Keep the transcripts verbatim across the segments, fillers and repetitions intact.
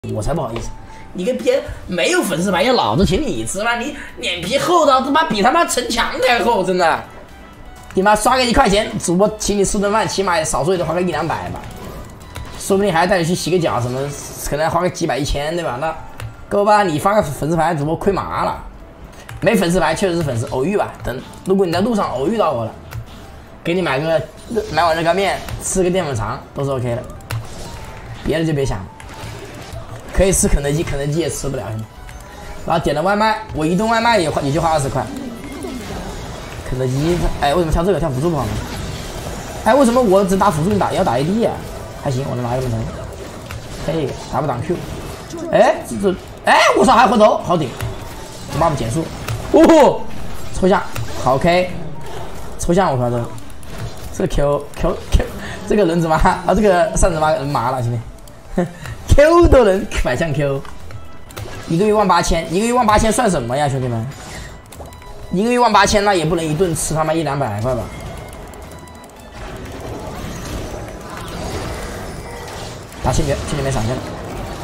我才不好意思。你个别没有粉丝牌要老子请你吃吗？你脸皮厚到他妈比他妈城墙还厚，真的。你妈刷个一块钱，主播请你吃顿饭，起码少说也得花个一两百吧，说不定还带你去洗个脚什么，可能还花个几百一千，对吧？那够吧？你发个粉丝牌，主播亏麻了。没粉丝牌确实是粉丝，偶遇吧。等如果你在路上偶遇到我了，给你买个买碗热干面，吃个淀粉肠都是 OK 的，别的就别想了。可以吃肯德基，肯德基也吃不了。然后点了外卖，我一顿外卖也花也就花二十块。肯德基，哎，为什么跳这个跳辅助不好呢？哎，为什么我只打辅助你打要打 A D 啊？还行，我能拿一个门头。嘿，打不挡 Q。哎，这哎，我操，还回头，好顶。妈不减速，哦，抽象，好 K， 抽象，我靠这个，这个 Q Q Q， 这个人怎么啊？这个扇子妈人麻了，兄弟 ，Q 都能反向 Q， 一个月万八千，一个月万八千算什么呀，兄弟们？一个月万八千，那也不能一顿吃他妈一两百块吧？打千珏，千珏没闪现了，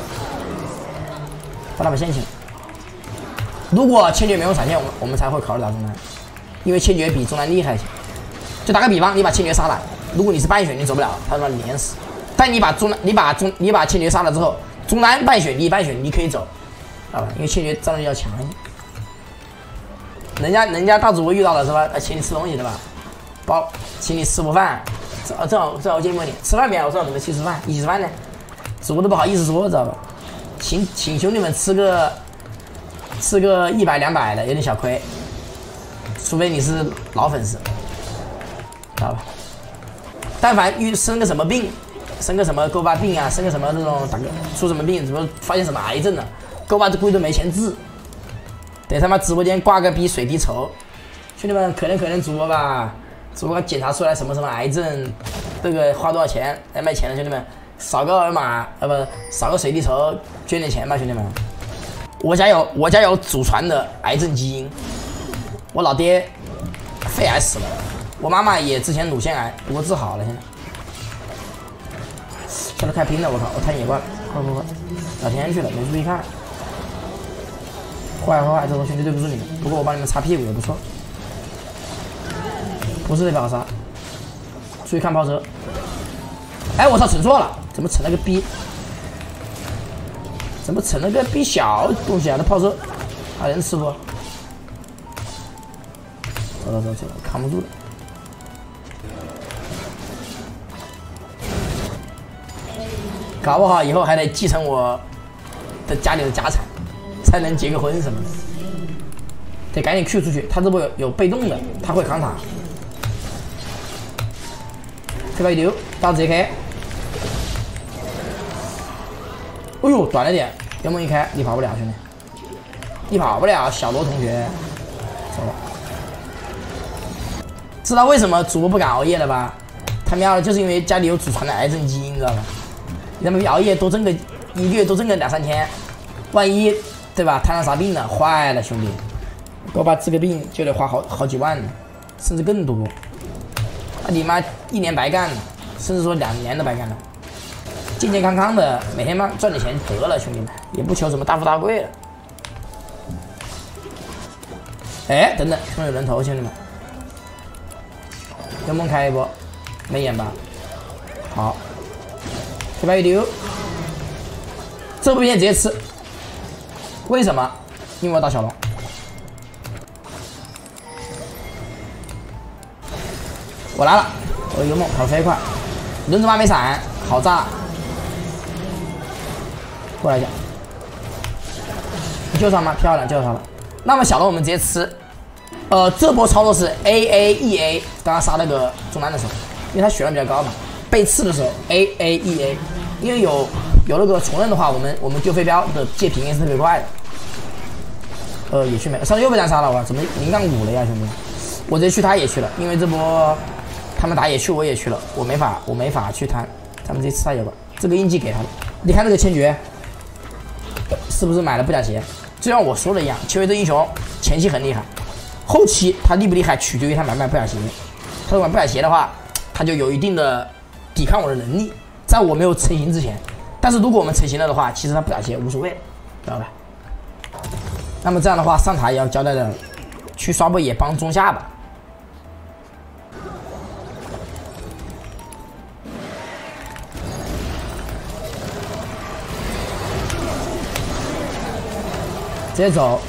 把他把线清。如果千珏没有闪现，我们我们才会考虑打中单，因为千珏比中单厉害一些。就打个比方，你把千珏杀了，如果你是半血，你走不了，他把你连死。但你把中单，你把中，你把千珏杀了之后，中单半血，你半血你可以走，好吧？因为千珏战斗力要强一些。人家人家大主播遇到了是吧？请你吃东西对吧？包，请你吃午饭，正正好正好见过你吃饭没有？我说怎么去吃饭？一起吃饭呢？主播都不好意思说，知道吧？请请兄弟们吃个。吃个一百两百的有点小亏，除非你是老粉丝，知道吧？但凡遇生个什么病，生个什么勾巴病啊，生个什么这种打个出什么病，什么发现什么癌症了，勾巴这估计都没钱治，得他妈直播间挂个逼水滴筹，兄弟们可怜可怜主播吧，主播检查出来什么什么癌症，这个花多少钱来卖钱的兄弟们，扫个二维码，呃不扫个水滴筹，捐点钱吧兄弟们。我家有我家有祖传的癌症基因，我老爹肺癌死了，我妈妈也之前乳腺癌，不过治好了现在。现在开拼了，我靠！我太野怪了，快快快！聊天去了，没注意看。坏坏坏，这种兄弟对不住你们，不过我帮你们擦屁股也不错。不是这把杀，注意看炮车。哎，我操，乘错了，怎么乘了个逼？怎么成了个逼小东西啊？那炮车还能吃不？走走走走，扛不住了。搞不好以后还得继承我的家里的家产，才能结个婚什么的。得赶紧 Q 出去，他这波有有被动的，他会扛塔。这个一丢，到 J K。哎呦，短了点，幽梦一开，你跑不了，兄弟，你跑不了，小罗同学，走了。知道为什么主播不敢熬夜了吧？他喵的，就是因为家里有祖传的癌症基因，知道吧？你他妈熬夜多挣个一个月多挣个两三千，万一对吧？摊上啥病了，坏了，兄弟，我把治个病就得花好好几万呢，甚至更多。那你妈一年白干了，甚至说两年都白干了。健健康康的，每天嘛赚点钱得了，兄弟们，也不求什么大富大贵了。哎，等等，后面有人头，兄弟们，幽梦开一波，没眼吧？好，黑白一丢，这部片直接吃。为什么？因为我打小龙。我来了，我幽梦跑飞快，轮子妈没闪，好炸。过来一下，你救他吗？漂亮，救他了。那么小龙我们直接吃。呃，这波操作是 A A E A， 刚刚杀那个中单的时候，因为他血量比较高嘛，被刺的时候 A A E A， 因为有有那个重刃的话，我们我们丢飞镖的界屏也是特别快的。呃，野区没，上次又被单杀了，我怎么零杠五了呀，兄弟？我直接去他也去了，因为这波他们打野区我也去了，我没法我没法去摊，咱们直接吃他野吧。这个印记给他的，你看这个千珏。是不是买了不假鞋？就像我说的一样，千珏这英雄前期很厉害，后期他厉不厉害取决于他买不买不假鞋。他如果买不假鞋的话，他就有一定的抵抗我的能力。在我没有成型之前， 但是如果我们成型了的话，其实他不打劫无所谓，知道吧？那么这样的话，上塔也要交代的，去刷波野帮中下吧。直接走。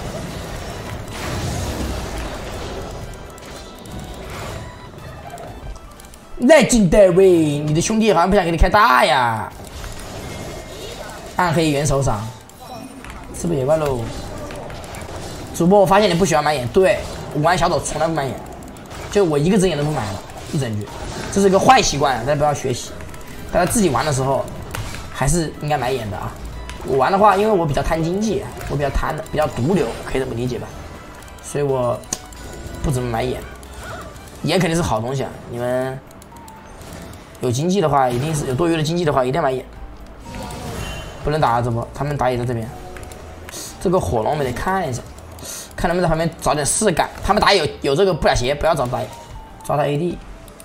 Legendary， 你的兄弟好像不想给你开大呀。暗黑元首赏，是不是野怪喽？主播，我发现你不喜欢买眼，对，我玩小丑从来不买眼，就我一个针眼都不买了，一整局，这是一个坏习惯，大家不要学习。大家自己玩的时候，还是应该买眼的啊。我玩的话，因为我比较贪经济，我比较贪的，比较毒瘤，可以这么理解吧？所以我不怎么买眼，眼肯定是好东西啊，你们。 有经济的话，一定是有多余的经济的话，一定要买眼。不能打啊，这波他们打野在这边。这个火龙我们得看一下，看能不能在旁边找点事干。他们打野有有这个布甲鞋，不要找打野，抓他 A D。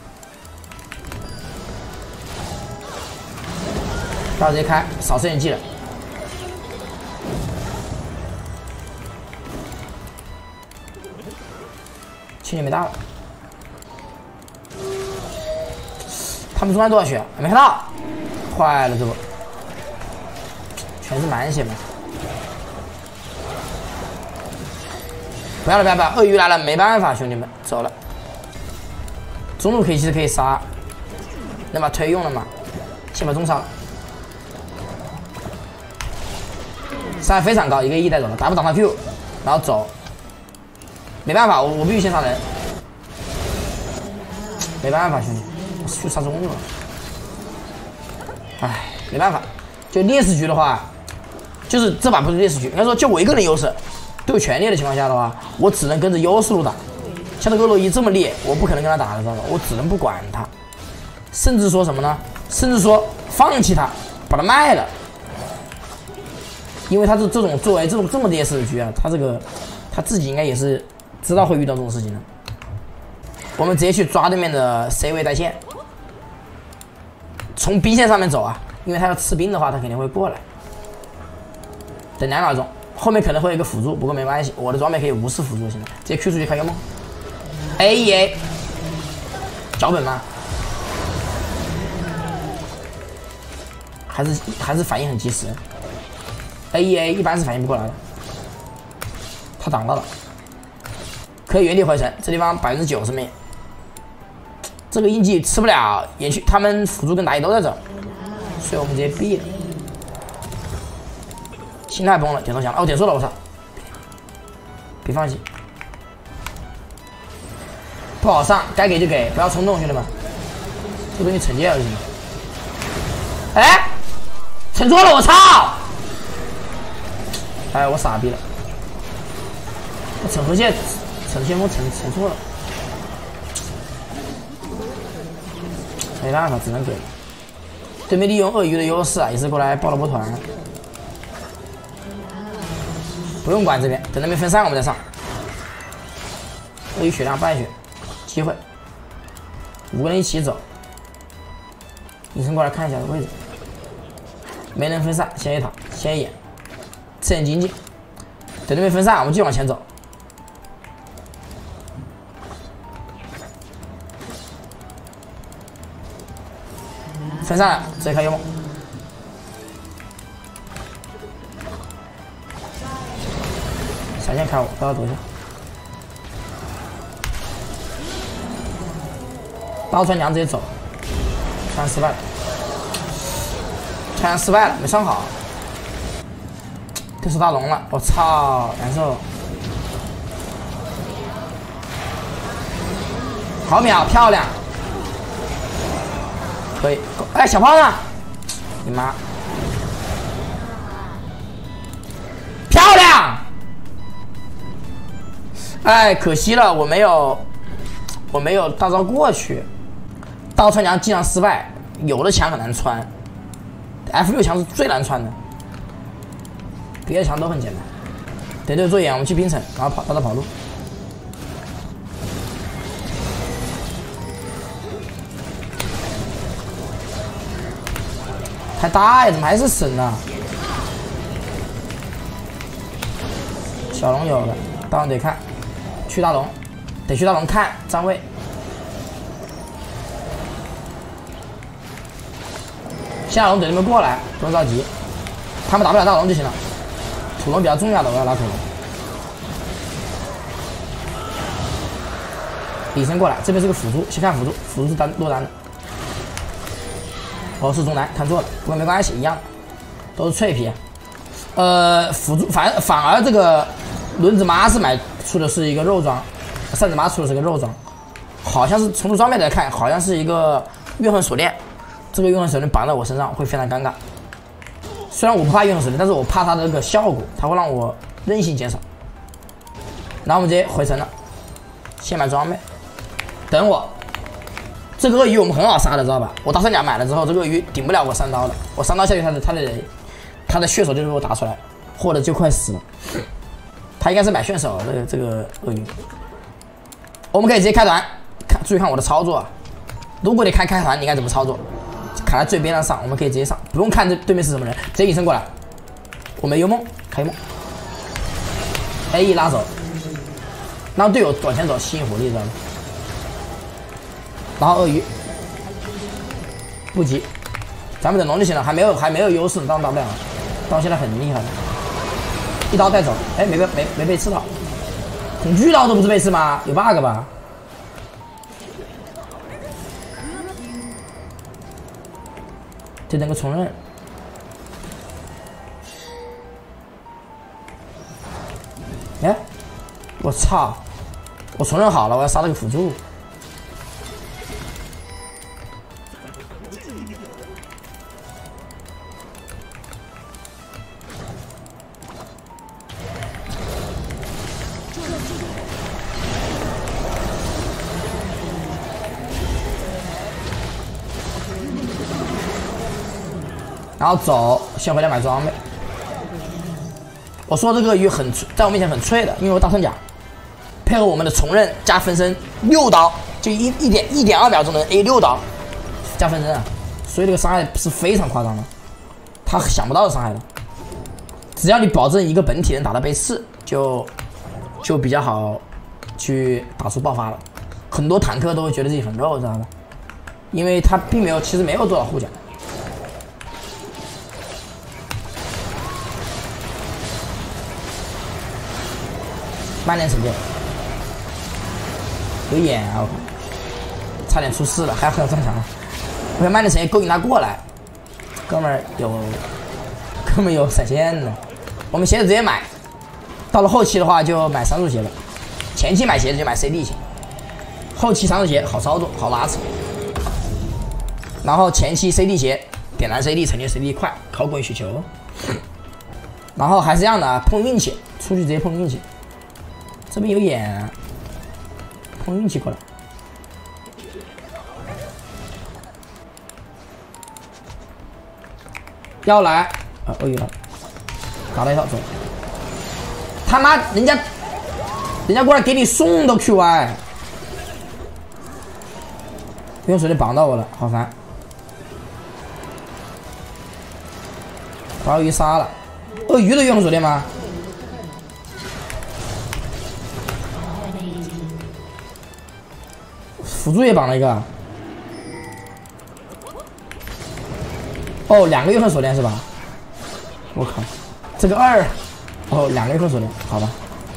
他直接开，少吃点技了。青年没大了。 他们中单多少血？没看到，坏了，这不全是满血嘛！不要了，不要不要！鳄鱼来了，没办法，兄弟们，走了。中路可以，其实可以杀，能把推用了吗？先把中杀了，伤害非常高，一个 E 带走了，打不倒他 Q， 然后走。没办法，我我必须先杀人，没办法，兄弟。 去杀中路了，唉，没办法。就劣势局的话，就是这把不是劣势局，应该说就我一个人优势，都有全劣的情况下的话，我只能跟着优势路打。像这个洛伊这么劣，我不可能跟他打的，知道吧？我只能不管他，甚至说什么呢？甚至说放弃他，把他卖了，因为他是这种作为这种这么劣势的局啊，他这个他自己应该也是知道会遇到这种事情的。我们直接去抓对面的 C 位带线。 从 B 线上面走啊，因为他要吃兵的话，他肯定会过来。等两秒钟，后面可能会有一个辅助，不过没关系，我的装备可以无视辅助。现在直接 Q 出去开个梦 ，A E A， 脚本吗？还是还是反应很及时 ，A E A 一般是反应不过来的。他挡到了，可以原地回城，这地方百分之九十面。 这个印记吃不了，也许他们辅助跟打野都在这，所以我们直接毙了。心态崩了，点投降了，哦，点错了，我操！别放弃，不好上，该给就给，不要冲动，兄弟们。这东西惩戒了就行。哎，惩错了，我操！哎，我傻逼了，我惩河蟹，惩先锋惩惩错了。 没办法，只能给。对面利用鳄鱼的优势啊，也是过来爆了波团。不用管这边，等那边分散我们再上。鳄鱼血量半血，机会。五个人一起走。隐身过来看一下位置。没人分散，先一塔，先一眼，吃点经济。等那边分散，我们继续往前走。 分散了，直接开幽梦。闪现开我，不要躲下。刀穿墙直接走，穿失败了，穿墙失败了，没上好。对手大龙了，我操，难受。好秒，漂亮。 可以，哎，小胖呢？你妈！漂亮！哎，可惜了，我没有，我没有大招过去。刀穿墙经常失败，有的墙很难穿 ，F 六墙是最难穿的，别的墙都很简单。得对做眼，我们去冰城，然后跑到这跑路。 还打呀？怎么还是神啊？小龙有了，大龙得看，去大龙，得去大龙看站位。现在龙等你们过来，不用着急，他们打不了大龙就行了。土龙比较重要的，我要拿土龙。李生过来，这边是个辅助，先看辅助，辅助是单落单的。哦，是中单，看错了，不过没关系，一样，都是脆皮。呃，辅助反反而这个轮子妈是买出的是一个肉装，扇子妈出的是个肉装，好像是从这装备来看，好像是一个怨恨锁链。这个怨恨锁链绑在我身上会非常尴尬。虽然我不怕怨恨锁链，但是我怕它的这个效果，它会让我韧性减少。然后我们直接回城了，先买装备。等我，这个鳄鱼我们很好杀的，知道吧？我大三甲买了之后，这个鳄鱼顶不了我三刀的，我三刀下去，它的它的它的血手就被我打出来，或者就快死了。他应该是买炫手这个这个鳄鱼。我们可以直接开团，看注意看我的操作啊。如果你开开团，你应该怎么操作？卡在最边上上，我们可以直接上，不用看这对面是什么人，直接隐身过来。我们幽梦开梦 ，A 一拉走，让队友往前走，吸引火力，知道吗？然后鳄鱼不急，咱们等龙就行了，还没有还没有优势，当打不了，到现在很厉害的，一刀带走，哎，没被没没被刺到，恐惧刀都不是被刺吗？有 bug 吧？就等个重刃，哎，我操，我重刃好了，我要杀这个辅助。然后走，先回来买装备。我说这个鱼很在我面前很脆的，因为我大三甲，配合我们的重刃加分身六刀，就一一点一点二秒钟能 A 六刀加分身啊，所以这个伤害是非常夸张的，他想不到的伤害的。只要你保证一个本体能打到被刺，就就比较好去打出爆发了。很多坦克都会觉得自己很肉，知道吧？因为他并没有，其实没有做到护甲。慢点惩戒，有眼啊！我差点出事了，还好正常。我要慢点惩戒勾引他过来，哥们儿有，哥们儿有闪现的。我们鞋子直接买，到了后期的话就买三速鞋了。前期买鞋子就买 C D 鞋，后期三速鞋好操作，好拉扯。然后前期 C D 鞋，点燃 C D， 惩戒 C D 快，靠滚雪球。然后还是这样的啊，碰运气，出去直接碰运气。这边有眼，碰运气过来。要来啊！鳄鱼了，搞了一套走。他妈，人家人家过来给你送的 Q Y， 用手机绑到我了，好烦。把鳄鱼杀了，鳄鱼的怨恨锁链吗？辅助也绑了一个，哦，两个怨恨锁链是吧？我靠，这个二，哦，两个怨恨锁链，好吧。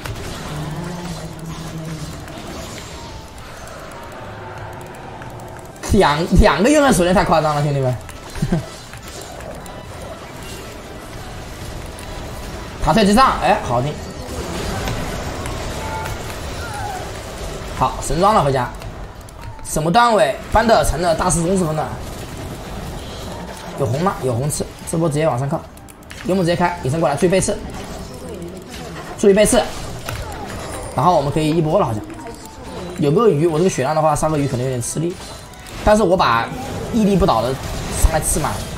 两两个怨恨锁链太夸张了，兄弟们。塔退之上，哎，好定。好，神装了，回家。什么段位？班德尔城的大师中四分段。有红吗？有红刺，这波直接往上靠。幽梦直接开，隐身过来，注意被刺，注意被刺。然后我们可以一波了，好像。有个鱼，我这个血量的话，杀个鱼可能有点吃力。但是我把屹立不倒的上来刺满了，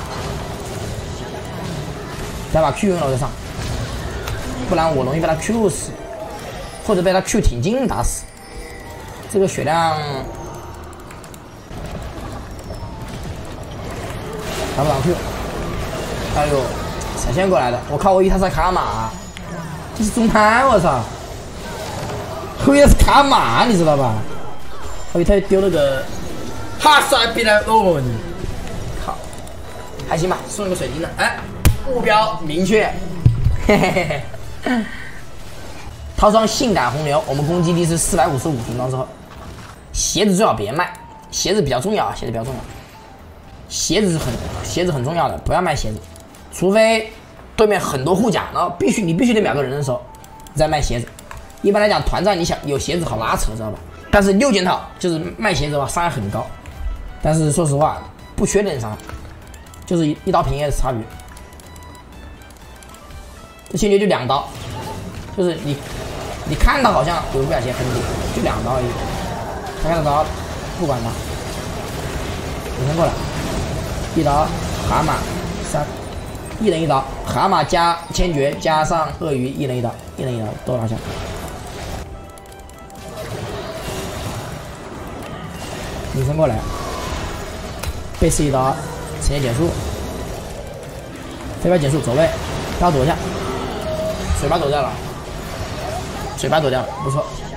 再把 Q 用了再上，不然我容易被他 Q 死，或者被他 Q 挺进打死。这个血量打不了 Q， 哎呦，闪现过来的，我靠！我以为他是卡马，这是中摊，我操！我以为是卡马，你知道吧？我以为他丢了个，哈帅逼了哦你！靠，还行吧，送了个水晶的，哎，目标明确，嘿嘿嘿嘿。套装性感红牛，我们攻击力是四百五十五，组装之后，鞋子最好别卖，鞋子比较重要，鞋子比较重要，鞋子是很鞋子很重要的，不要卖鞋子，除非对面很多护甲，然后必须你必须得秒个人的时候，你再卖鞋子。一般来讲，团战你想有鞋子好拉扯，知道吧？但是六件套就是卖鞋子的话，伤害很高，但是说实话不缺点伤害，就是一刀平 A 的差别。这千珏就两刀，就是你。你看到好像有不小心痕迹，就两刀而已。他看得到，不管他，你先过来，一刀蛤蟆三，一人一刀，蛤蟆加千珏加上鳄鱼，一人一刀，一人一刀都拿下。女生过来，背刺一刀，直接结束，飞镖结束，走位，他要躲一下，水巴躲掉了。嘴巴躲掉了，不错。